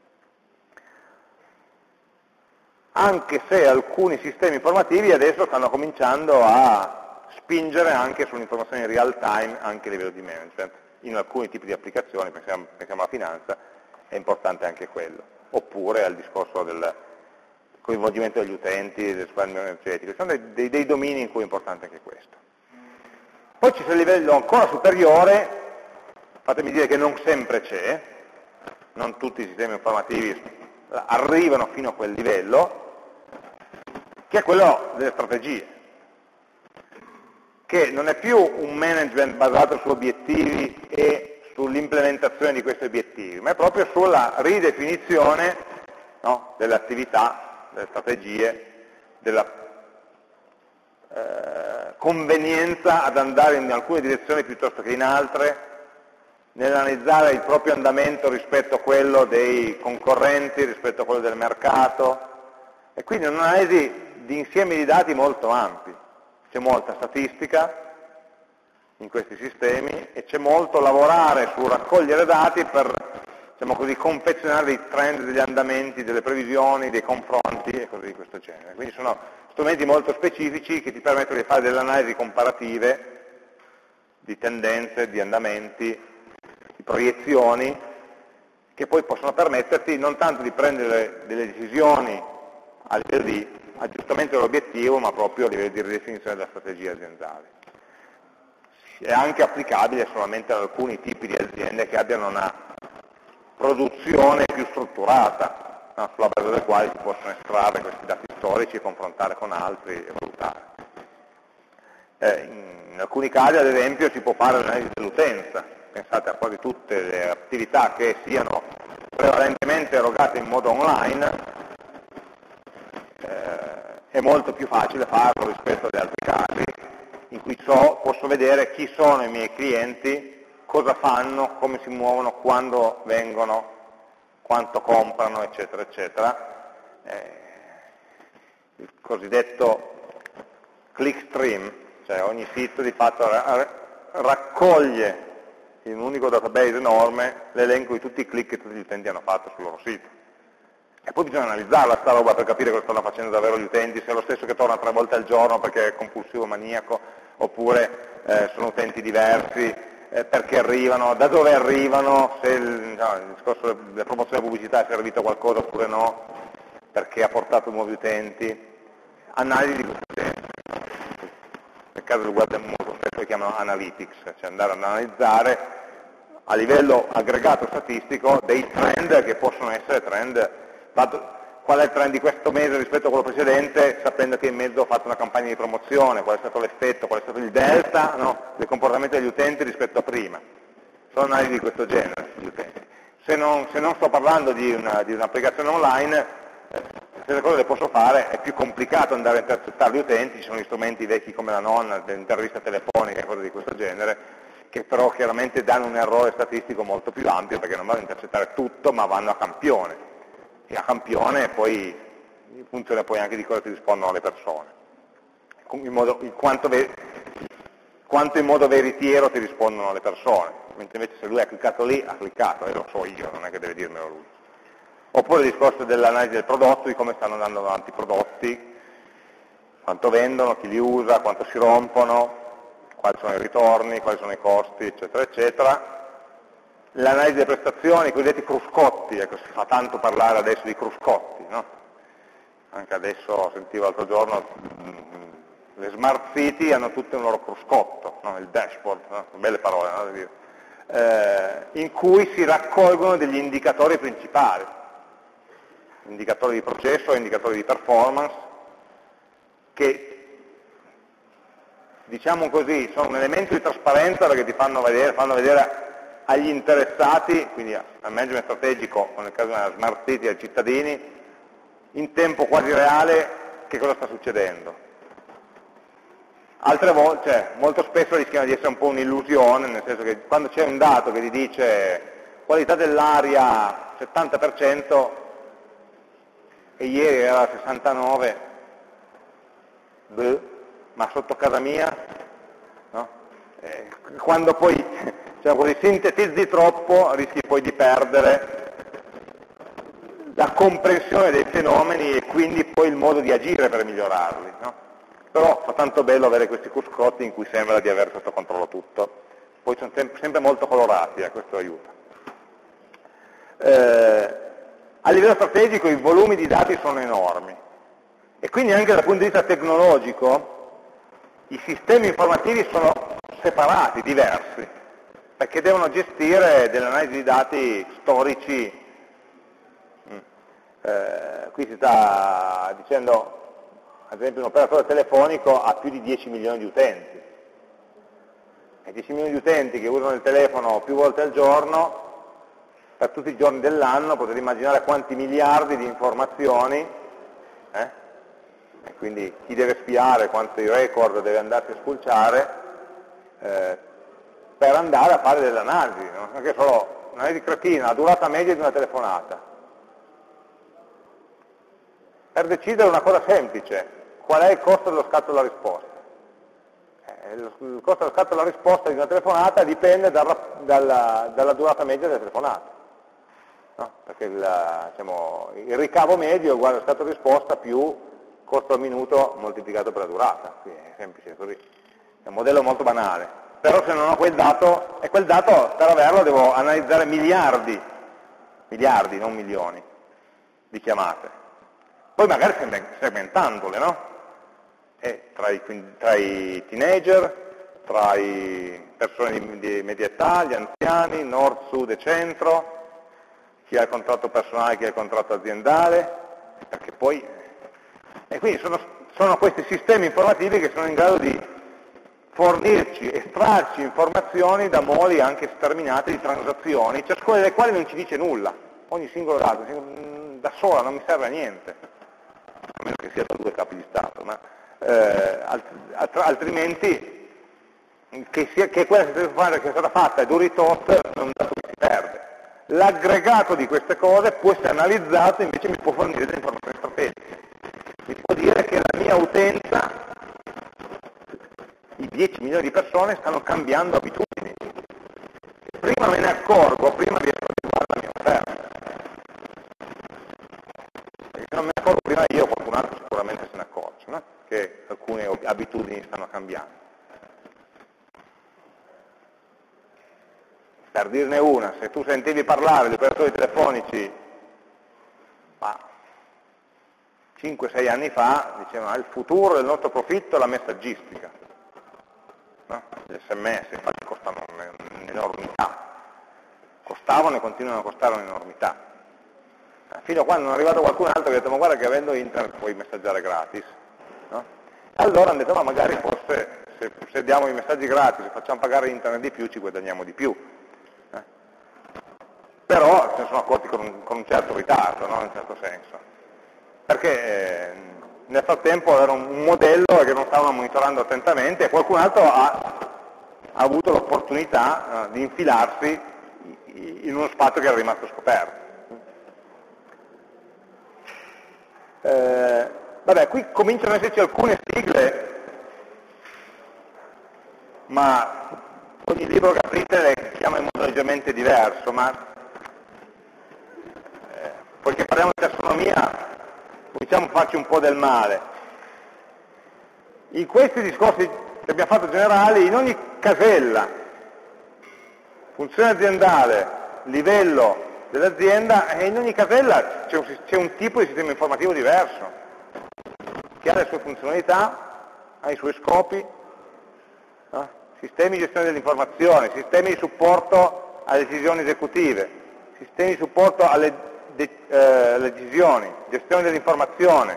Anche se alcuni sistemi informativi adesso stanno cominciando a spingere anche sull'informazione in real time, anche a livello di management. In alcuni tipi di applicazioni, pensiamo, pensiamo alla finanza, è importante anche quello. Oppure al discorso del, coinvolgimento degli utenti, del risparmio energetico, sono dei, dei, dei domini in cui è importante anche questo. Poi c'è il livello ancora superiore, fatemi dire che non sempre c'è, non tutti i sistemi informativi arrivano fino a quel livello, che è quello delle strategie, che non è più un management basato su obiettivi e sull'implementazione di questi obiettivi, ma è proprio sulla ridefinizione, no, delle attività, delle strategie, della eh, convenienza ad andare in alcune direzioni piuttosto che in altre, nell'analizzare il proprio andamento rispetto a quello dei concorrenti, rispetto a quello del mercato, e quindi un'analisi di insiemi di dati molto ampi. C'è molta statistica in questi sistemi e c'è molto lavorare su raccogliere dati per, diciamo così, confezionare dei trend, degli andamenti, delle previsioni, dei confronti e cose di questo genere. Quindi sono strumenti molto specifici che ti permettono di fare delle analisi comparative di tendenze, di andamenti, di proiezioni, che poi possono permetterti non tanto di prendere delle decisioni a livello di aggiustamento dell'obiettivo, ma proprio a livello di ridefinizione della strategia aziendale. È anche applicabile solamente ad alcuni tipi di aziende che abbiano una produzione più strutturata, no? Sulla base delle quali si possono estrarre questi dati storici e confrontare con altri e valutare. Eh, in alcuni casi, ad esempio, si può fare l'analisi dell'utenza. Pensate a quasi tutte le attività che siano prevalentemente erogate in modo online, eh, è molto più facile farlo rispetto agli altri casi, in cui so, posso vedere chi sono i miei clienti, cosa fanno, come si muovono, quando vengono, quanto comprano, eccetera, eccetera. Eh, il cosiddetto clickstream, cioè ogni sito di fatto raccoglie in un unico database enorme l'elenco di tutti i click che tutti gli utenti hanno fatto sul loro sito. E poi bisogna analizzarla sta roba per capire cosa stanno facendo davvero gli utenti, se è lo stesso che torna tre volte al giorno perché è compulsivo maniaco, oppure eh, sono utenti diversi, eh, perché arrivano, da dove arrivano, se il, no, il discorso della promozione della pubblicità è servito a qualcosa oppure no, perché ha portato nuovi utenti, analisi di questo genere. Nel caso del web molto spesso lo chiamano analytics, cioè andare ad analizzare a livello aggregato statistico dei trend che possono essere trend, qual è il trend di questo mese rispetto a quello precedente, sapendo che in mezzo ho fatto una campagna di promozione, qual è stato l'effetto, qual è stato il delta, no, del comportamento degli utenti rispetto a prima. Sono analisi di questo genere sugli utenti. Se non, se non sto parlando di, una, di un'applicazione online, eh, se le cose le posso fare, è più complicato andare a intercettare gli utenti, ci sono gli strumenti vecchi come la nonna, l'intervista telefonica e cose di questo genere, che però chiaramente danno un errore statistico molto più ampio perché non vanno a intercettare tutto, ma vanno a campione. E a campione poi funziona poi anche di cosa ti rispondono le persone, in modo, in quanto, quanto in modo veritiero ti rispondono le persone, mentre invece se lui ha cliccato lì, ha cliccato, e lo so io, non è che deve dirmelo lui. Oppure il discorso dell'analisi del prodotto, di come stanno andando avanti i prodotti, quanto vendono, chi li usa, quanto si rompono, quali sono i ritorni, quali sono i costi, eccetera, eccetera. L'analisi delle prestazioni, i cosiddetti cruscotti, ecco, si fa tanto parlare adesso di cruscotti, no? Anche adesso sentivo l'altro giorno, le smart city hanno tutte un loro cruscotto, no? Il dashboard, no? Belle parole, no? eh, in cui si raccolgono degli indicatori principali, indicatori di processo e indicatori di performance, che, diciamo così, sono un elemento di trasparenza perché ti fanno vedere, fanno vedere agli interessati, quindi al management strategico, o nel caso della smart city, ai cittadini, in tempo quasi reale che cosa sta succedendo. Altre volte, cioè, molto spesso rischiano di essere un po' un'illusione, nel senso che quando c'è un dato che ti dice qualità dell'aria settanta per cento e ieri era sessantanove, beh, ma sotto casa mia, no? Eh, quando poi, diciamo così, sintetizzi troppo rischi poi di perdere la comprensione dei fenomeni e quindi poi il modo di agire per migliorarli, no? Però fa tanto bello avere questi cruscotti in cui sembra di avere sotto controllo tutto, poi sono sempre molto colorati, e eh, questo aiuta. Eh, a livello strategico i volumi di dati sono enormi, E quindi anche dal punto di vista tecnologico i sistemi informativi sono separati, diversi, perché devono gestire delle analisi di dati storici. Eh, qui si sta dicendo, ad esempio, un operatore telefonico ha più di dieci milioni di utenti. E dieci milioni di utenti che usano il telefono più volte al giorno, per tutti i giorni dell'anno, potete immaginare quanti miliardi di informazioni, eh? E quindi chi deve spiare, quanti record deve andarsi a spulciare, eh, per andare a fare delle analisi, no? Anche solo un'analisi cretina, la durata media di una telefonata. Per decidere una cosa semplice, qual è il costo dello scatto della risposta? Eh, il costo dello scatto della risposta di una telefonata dipende dal, dalla, dalla durata media della telefonata. No? Perché il, diciamo, il ricavo medio è uguale allo scatto di risposta più costo al minuto moltiplicato per la durata. Quindi è semplice così. È un modello molto banale. Però se non ho quel dato, e quel dato per averlo devo analizzare miliardi, miliardi, non milioni, di chiamate. Poi magari segmentandole, no? E tra, i, tra i teenager, tra i persone di, di media età, gli anziani, nord, sud e centro, chi ha il contratto personale, chi ha il contratto aziendale, perché poi... E quindi sono, sono questi sistemi informativi che sono in grado di fornirci, estrarci informazioni da moli anche sterminati di transazioni, ciascuna delle quali non ci dice nulla, ogni singolo dato, da sola non mi serve a niente, a meno che sia da due capi di Stato, ma eh, alt altrimenti che, sia, che quella che è stata fatta è duri tot, è un dato che si perde. L'aggregato di queste cose può essere analizzato, invece mi può fornire delle informazioni strategiche. Mi può dire che la mia utenza, i dieci milioni di persone, stanno cambiando abitudini. Prima me ne accorgo, prima riesco a riguardare la mia offerta. E se non me ne accorgo prima io, qualcun altro sicuramente se ne accorge, no? Che alcune abitudini stanno cambiando. Per dirne una, se tu sentivi parlare di operatori telefonici cinque sei anni fa, dicevano il futuro del nostro profitto è la messaggistica. No? Gli sms infatti costano un'enormità, costavano e continuano a costare un'enormità. Fino a quando non è arrivato qualcun altro che ha detto ma guarda che avendo internet puoi messaggiare gratis. No? Allora hanno detto ma magari forse se, se diamo i messaggi gratis e facciamo pagare internet di più ci guadagniamo di più. Però se ne sono accorti con un, con un certo ritardo, no? In un certo senso, perché eh, nel frattempo era un, un modello che non stavano monitorando attentamente e qualcun altro ha, ha avuto l'opportunità eh, di infilarsi in uno spazio che era rimasto scoperto. Eh, vabbè, qui cominciano ad esserci alcune sigle, ma ogni libro che aprite le chiama in modo leggermente diverso, ma poiché parliamo di tassonomia, possiamo farci un po' del male. In questi discorsi che abbiamo fatto generali, in ogni casella, funzione aziendale, livello dell'azienda, e in ogni casella c'è un, c'è un tipo di sistema informativo diverso, che ha le sue funzionalità, ha i suoi scopi, eh? Sistemi di gestione dell'informazione, sistemi di supporto alle decisioni esecutive, sistemi di supporto alle De, eh, le decisioni, gestione dell'informazione,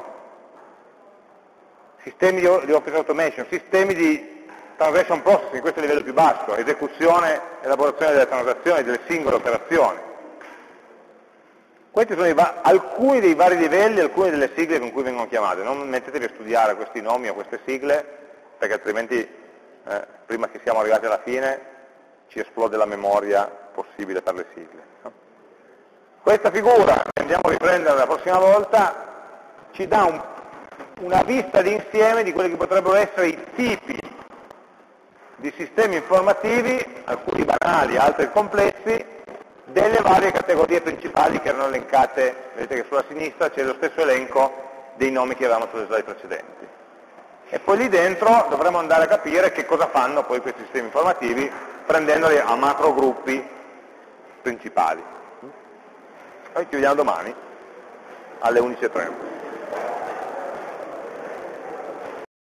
sistemi di, di office automation, sistemi di transaction processing, questo è il livello più basso, esecuzione, elaborazione delle transazioni, delle singole operazioni. Questi sono i alcuni dei vari livelli, alcune delle sigle con cui vengono chiamate. Non mettetevi a studiare questi nomi o queste sigle, perché altrimenti, eh, prima che siamo arrivati alla fine, ci esplode la memoria possibile per le sigle. No? Questa figura, che andiamo a riprendere la prossima volta, ci dà un, una vista d'insieme di quelli che potrebbero essere i tipi di sistemi informativi, alcuni banali, altri complessi, delle varie categorie principali che erano elencate. Vedete che sulla sinistra c'è lo stesso elenco dei nomi che avevamo sulle slide precedenti. E poi lì dentro dovremo andare a capire che cosa fanno poi questi sistemi informativi, prendendoli a macro gruppi principali. Noi ci vediamo domani alle undici e trenta.